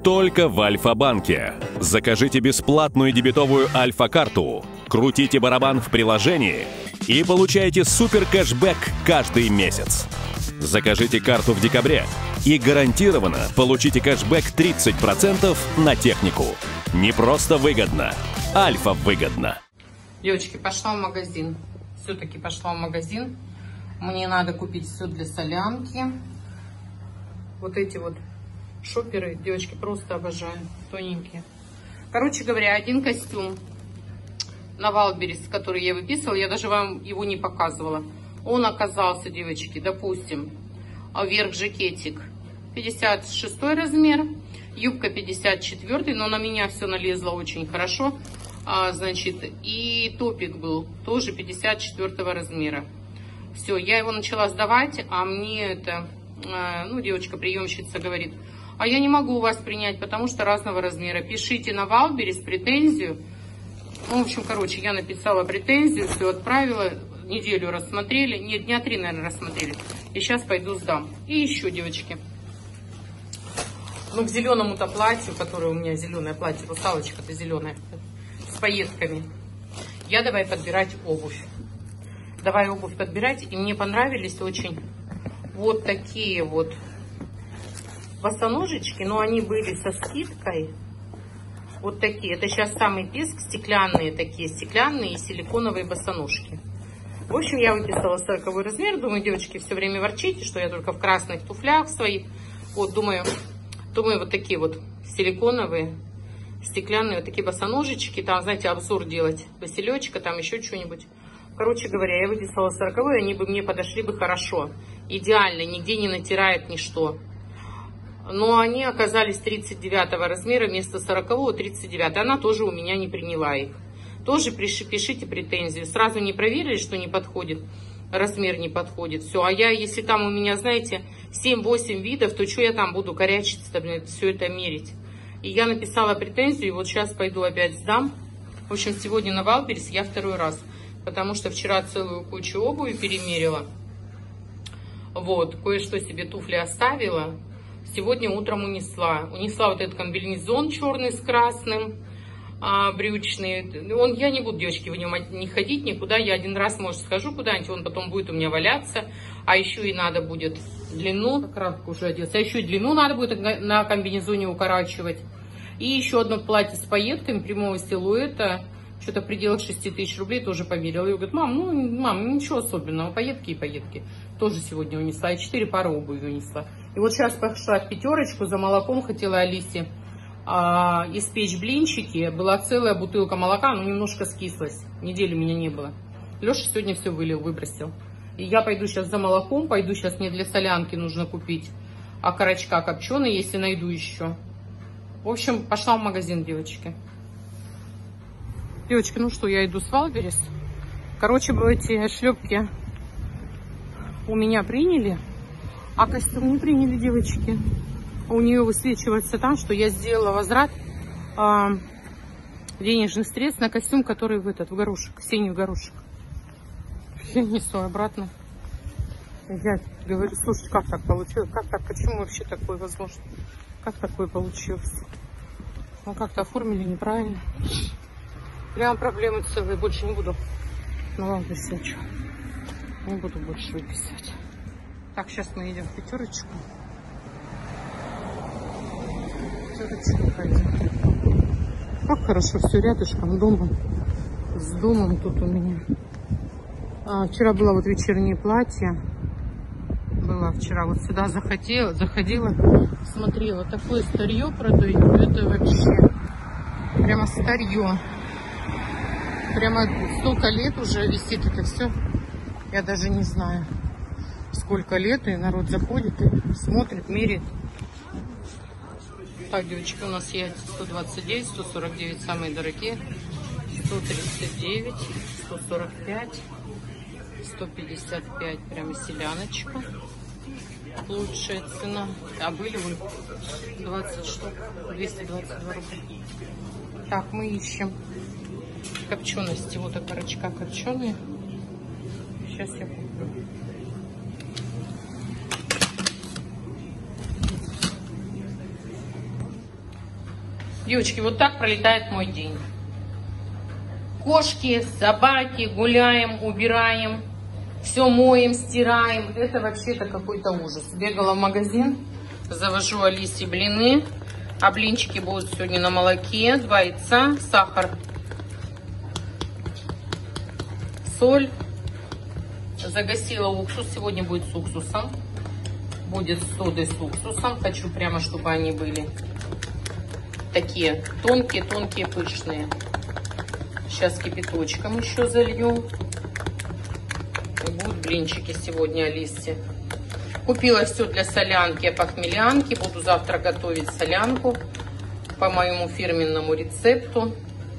Только в Альфа-банке. Закажите бесплатную дебетовую Альфа-карту, крутите барабан в приложении и получайте супер кэшбэк каждый месяц. Закажите карту в декабре и гарантированно получите кэшбэк 30% на технику. Не просто выгодно, Альфа выгодно. Девочки, пошла в магазин. Все-таки пошла в магазин. Мне надо купить все для солянки. Вот эти вот шоперы, девочки, просто обожаю. Тоненькие. Короче говоря, один костюм на Валберес, который я выписывала, я даже вам его не показывала. Он оказался, девочки, допустим, верх жакетик 56 размер, юбка 54, но на меня все налезло очень хорошо. Значит, и топик был тоже 54 размера. Все, я его начала сдавать, а мне это, девочка-приемщица говорит: а я не могу у вас принять, потому что разного размера. Пишите на Валберес претензию. Ну, в общем, короче, я написала претензию, все отправила, неделю рассмотрели, нет, дня 3, наверное, рассмотрели. И сейчас пойду сдам. И еще, девочки, к зеленому-то платью, которое у меня зеленое платье, русалочка-то зеленая, с пайетками, я давай подбирать обувь. Давай обувь подбирать, и мне понравились очень вот такие вот босоножечки, но они были со скидкой. Вот такие. Это сейчас самый писк. Стеклянные такие. Стеклянные и силиконовые босоножки. В общем, я выписала 40 размер. Думаю, девочки все время ворчите, что я только в красных туфлях своих. Вот, думаю, вот такие вот силиконовые, стеклянные вот такие босоножечки. Там, знаете, обзор делать. Василечка, там еще что-нибудь. Короче говоря, я выписала 40, они бы мне подошли бы хорошо. Идеально, нигде не натирает ничто. Но они оказались 39 размера вместо 40, 39. Она тоже у меня не приняла их. Тоже пишите претензию. Сразу не проверили, что не подходит, размер не подходит. Все. А я, если там у меня, знаете, 7-8 видов, то что я там буду корячиться, все это мерить? И я написала претензию, и вот сейчас пойду опять сдам. В общем, сегодня на Валберес я второй раз. Потому что вчера целую кучу обуви перемерила. Вот, кое-что себе туфли оставила. Сегодня утром унесла. Унесла вот этот комбинезон черный с красным, брючный. Я не буду, девочки, в нем не ходить никуда. Я один раз, может, схожу куда-нибудь, он потом будет у меня валяться. А еще и надо будет длину, кратко уже оделся, а еще и длину надо будет на комбинезоне укорачивать. И еще одно платье с пайетками прямого силуэта. Что-то в пределах 6 тысяч рублей тоже померила. И говорит: мам, ничего особенного, пайетки и пайетки. Тоже сегодня унесла. И 4 пары обуви унесла. И вот сейчас пошла в пятерочку за молоком, хотела Алисе испечь блинчики. Была целая бутылка молока, но немножко скислась. Недели меня не было. Леша сегодня все выбросил. И я пойду сейчас за молоком, пойду сейчас, мне для солянки нужно купить окорочка копченые, если найду еще. В общем, пошла в магазин, девочки. Девочки, ну что, я иду с Валберес. Короче, эти шлепки у меня приняли, а костюм не приняли, девочки. У нее высвечивается там, что я сделала возврат денежных средств на костюм, который в горошек, синий горошек. Я несу обратно. Я говорю: слушай, как так получилось? Как так? Почему вообще такое возможно? Как такое получилось? Ну, как-то оформили неправильно. Прям проблемы целые. Больше не буду. Ну ладно, все, что. Не буду больше выписывать. Так, сейчас мы идем в пятерочку. Как хорошо, все рядышком, дома. С домом тут у меня. Вчера было вот вечернее платье. Была вчера, вот сюда заходила, смотрела. Такое старье продают. Это вообще прямо старье. Прямо столько лет уже висит это все. Я даже не знаю, сколько лет. И народ заходит и смотрит, меряет. Так, девочки, у нас яйца 129, 149 самые дорогие, 139, 145, 155, прямо селяночка. Лучшая цена. А были вы 20 штук, 222 рубля. Так, мы ищем копчености. Вот окорочка копченые. Сейчас я куплю. Девочки, вот так пролетает мой день. Кошки, собаки, гуляем, убираем, все моем, стираем. Это вообще-то какой-то ужас. Бегала в магазин, завожу Алисе блины. А блинчики будут сегодня на молоке. 2 яйца, сахар, соль. Загасила уксус. Сегодня будет с уксусом. Будет с содой с уксусом. Хочу прямо, чтобы они были такие тонкие, пышные. Сейчас кипяточком еще залью. И будут блинчики сегодня Алисе. Купила все для солянки, похмелянки. Буду завтра готовить солянку по моему фирменному рецепту.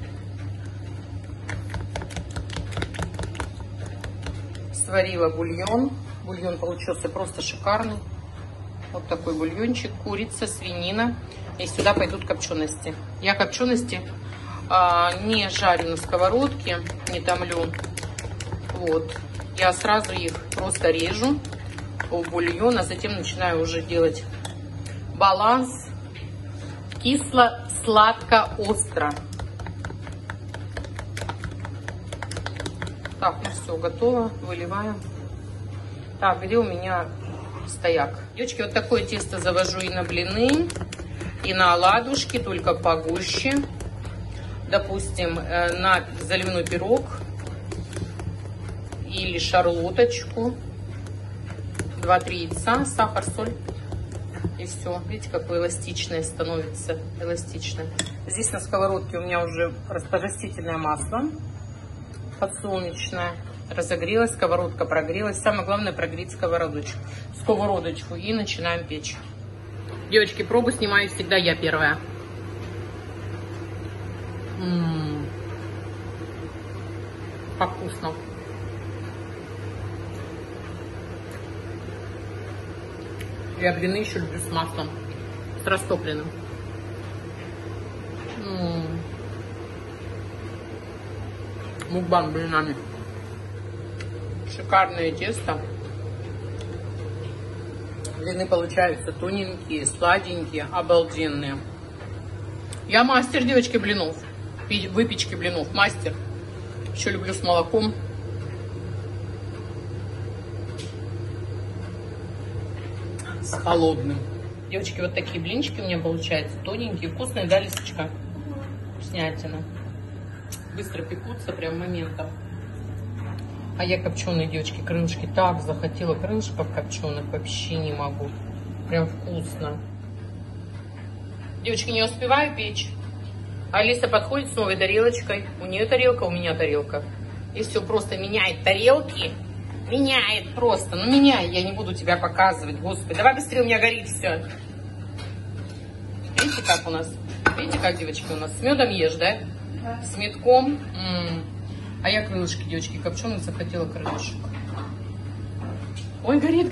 Сварила бульон. Бульон получился просто шикарный. Вот такой бульончик. Курица, свинина. И сюда пойдут копчености. Я копчености не жарю на сковородке, не томлю. Вот. Я сразу их просто режу в бульон, а затем начинаю уже делать баланс кисло-сладко-остро. Так, ну все, готово. Выливаем. Так, где у меня стояк? Девочки, вот такое тесто завожу и на блины, и на оладушки, только погуще. Допустим, на заливной пирог или шарлоточку. 2-3 яйца, сахар, соль. И все. Видите, какое эластичное становится. Эластичное. Здесь на сковородке у меня уже растворительное масло подсолнечное. Разогрелась, сковородка прогрелась. Самое главное прогреть сковородочку. И начинаем печь. Девочки, пробу снимаю всегда я первая. Как вкусно. Я блины еще люблю с маслом, с растопленным. Мукбан блинами. Шикарное тесто. Блины получаются тоненькие, сладенькие, обалденные. Я мастер, девочки, блинов. Выпечки блинов. Мастер. Еще люблю с молоком. С холодным. Девочки, вот такие блинчики у меня получаются. Тоненькие, вкусные, да, Лисочка? Вкуснятина. Быстро пекутся, прям моментом. А я копченые, девочки, крылышки. Так захотела крылышков копченых. Вообще не могу. Прям вкусно. Девочки, не успеваю печь. Алиса подходит с новой тарелочкой. У нее тарелка, у меня тарелка. И все, просто меняет тарелки. Меняет просто. Ну, меняй, я не буду тебя показывать. Господи, давай быстрее, у меня горит все. Видите, как у нас? Видите, как, девочки, у нас? С медом ешь, да? Да. С медком. А я крылышки, девочки, копченых захотела крылышек. Ой, горит.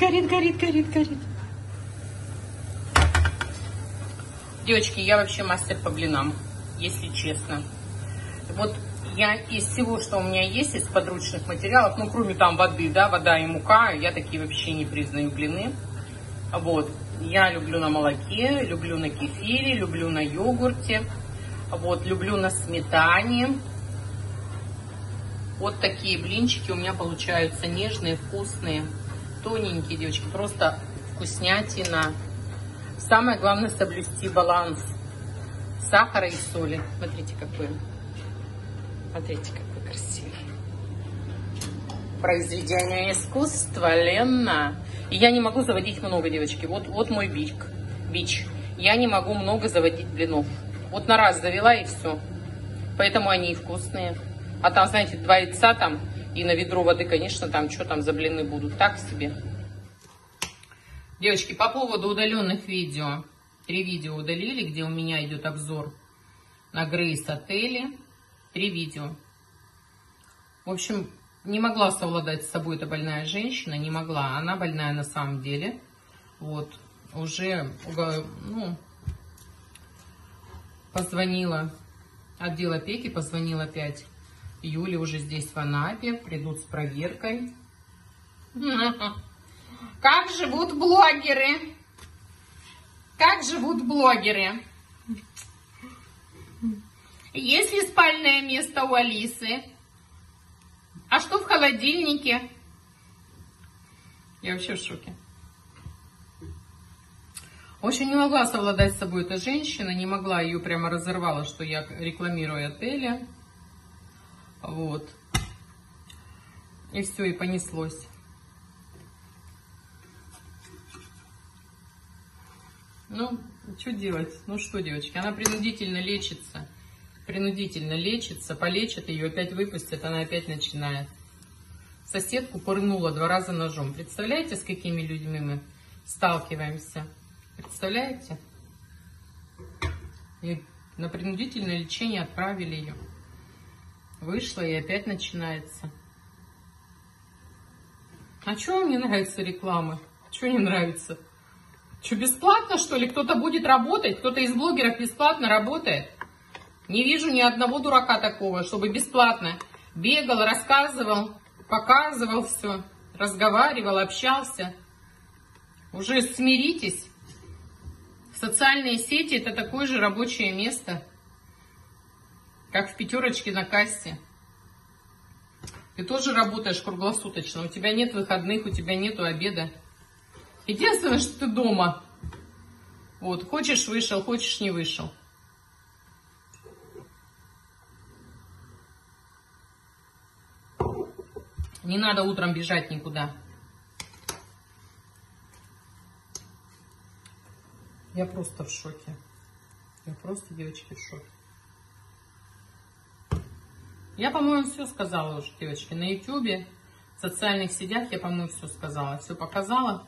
Девочки, я вообще мастер по блинам, если честно. Вот я из всего, что у меня есть, из подручных материалов, ну, кроме там воды, да, вода и мука, я такие вообще не признаю блины. Вот. Я люблю на молоке, люблю на кефире, люблю на йогурте, вот, люблю на сметане. Вот такие блинчики у меня получаются нежные, вкусные, тоненькие, девочки, просто вкуснятина. Самое главное соблюсти баланс сахара и соли. Смотрите, какой. Смотрите, какой красивый. Произведение искусства, Лена. И я не могу заводить много, девочки. Вот мой бич. Я не могу много заводить блинов. Вот на раз завела и все. Поэтому они и вкусные. А там, знаете, 2 яйца там и на ведро воды, конечно, там что там за блины будут. Так себе. Девочки, по поводу удаленных видео. 3 видео удалили, где у меня идет обзор на Грейс отели. 3 видео. В общем, не могла совладать с собой эта больная женщина. Не могла. Она больная на самом деле. Вот. Уже, ну, позвонила. Отдел опеки позвонила опять. Юля уже здесь в Анапе. Придут с проверкой. Как живут блогеры? Как живут блогеры? Есть ли спальное место у Алисы? А что в холодильнике? Я вообще в шоке. В общем, не могла совладать с собой эта женщина, не могла, ее прямо разорвала, что я рекламирую отели. Вот. И все, и понеслось. Ну, что делать? Ну что, девочки, она принудительно лечится. Принудительно лечится, полечат ее, опять выпустят, она опять начинает. Соседку пырнула 2 раза ножом. Представляете, с какими людьми мы сталкиваемся? Представляете? И на принудительное лечение отправили ее. Вышла и опять начинается. А что вам не нравится реклама? Что не нравится? Что, бесплатно, что ли? Кто-то будет работать? Кто-то из блогеров бесплатно работает? Не вижу ни одного дурака такого, чтобы бесплатно бегал, рассказывал, показывал все, разговаривал, общался. Уже смиритесь. Социальные сети — это такое же рабочее место, как в пятерочке на кассе. Ты тоже работаешь круглосуточно, у тебя нет выходных, у тебя нету обеда. Единственное, что ты дома. Вот, хочешь — вышел, хочешь — не вышел. Не надо утром бежать никуда. Я просто в шоке. Я просто, девочки, в шоке. Я, по-моему, все сказала уже, девочки. На ютубе, в социальных сетях я, по-моему, все сказала. Все показала.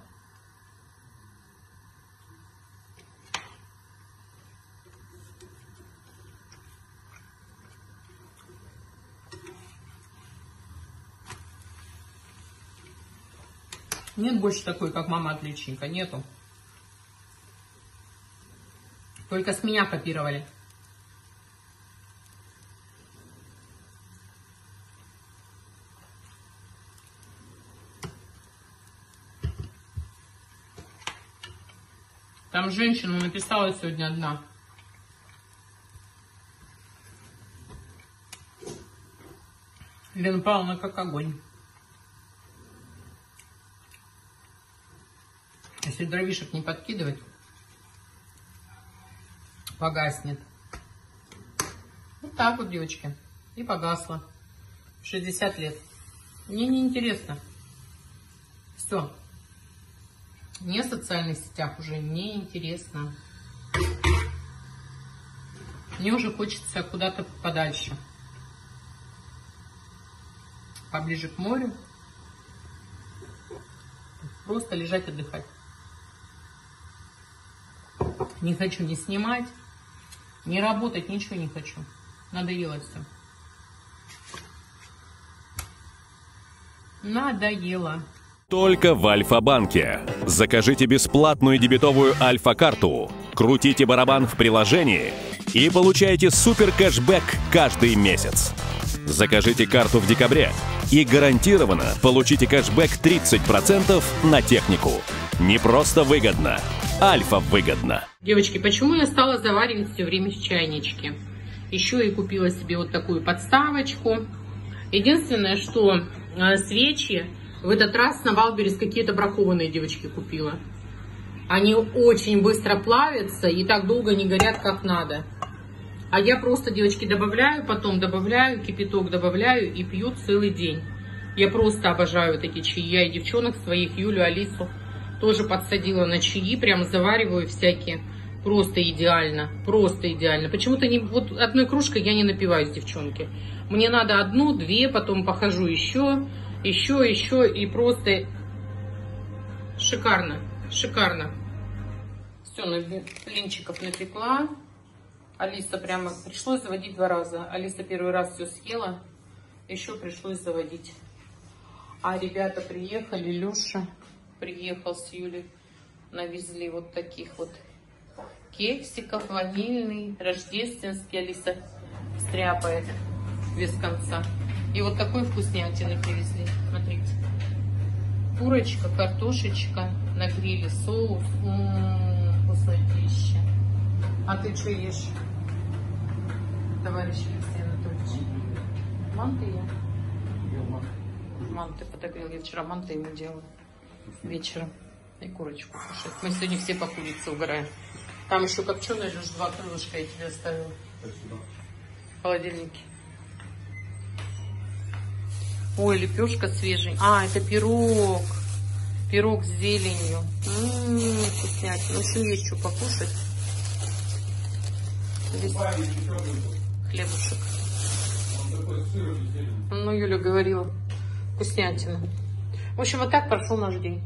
Нет больше такой, как мама-отличника. Нету. Только с меня копировали. Там женщина написала сегодня одна. Лена Павловна как огонь. Если дровишек не подкидывать, погаснет. Вот так вот, девочки. И погасла. 60 лет. Мне не интересно. Все. Мне в социальных сетях уже не интересно. Мне уже хочется куда-то подальше. Поближе к морю. Просто лежать, отдыхать. Не хочу ни снимать, ни работать, ничего не хочу. Надоело все. Надоело. Только в Альфа-банке. Закажите бесплатную дебетовую Альфа-карту, крутите барабан в приложении и получайте супер кэшбэк каждый месяц. Закажите карту в декабре и гарантированно получите кэшбэк 30% на технику. Не просто выгодно, Альфа выгодно. Девочки, почему я стала заваривать все время в чайничке? Еще и купила себе вот такую подставочку. Единственное, что свечи в этот раз на Валберес какие-то бракованные, девочки, купила. Они очень быстро плавятся и так долго не горят, как надо. А я просто, девочки, добавляю, потом добавляю, кипяток добавляю и пью целый день. Я просто обожаю вот эти чаи. Я и девчонок своих, Юлю, Алису, тоже подсадила на чаи. Прям завариваю всякие. Просто идеально. Просто идеально. Почему-то вот одной кружкой я не напиваюсь, девчонки. Мне надо 1-2, потом похожу еще. И просто шикарно. Шикарно. Все, блинчиков напекла. Алиса прямо пришлось заводить 2 раза. Алиса первый раз все съела. Еще пришлось заводить. А ребята приехали. Леша приехал с Юлей. Навезли вот таких вот кексиков. Ванильный, рождественский. Алиса стряпает без конца. И вот такой вкуснятины привезли. Смотрите. Курочка, картошечка на гриле, соус. Вкуснотища. А ты что ешь? товарищ Алексей Анатольевич? Манты я. Манты подогрел. Я вчера манты ему делала. Вечером. И курочку кушать. Мы сегодня все по курице угораем. Там еще копченое, лишь 2 крылышка я тебе оставила. В холодильнике. Ой, лепешка свежая. А, это пирог. Пирог с зеленью. Вкуснятина. В общем, есть что покушать. Здесь хлебушек. Ну, Юля говорила. Вкуснятина. В общем, вот так прошел наш день.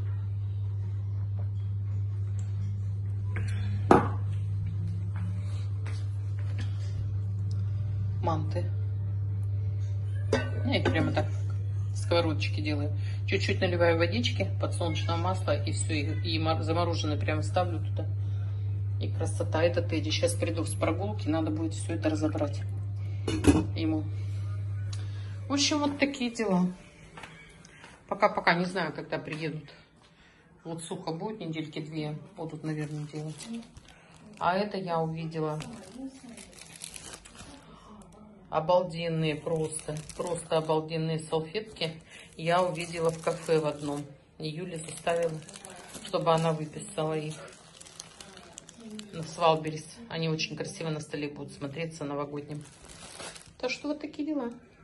Манты. Я их прямо так сковородочки делаю. Чуть-чуть наливаю водички, подсолнечного масла и все. И замороженное прямо ставлю туда. И красота. Это Тедди. Сейчас приду с прогулки, надо будет все это разобрать ему. В общем, вот такие дела. Пока не знаю, когда приедут. Вот сухо будет, недельки 2 будут, наверное, делать. А это я увидела. Обалденные просто обалденные салфетки. Я увидела в кафе в одном. И Юля заставила, чтобы она выписала их. С Валберис. Они очень красиво на столе будут смотреться новогодним. Так что вот такие дела.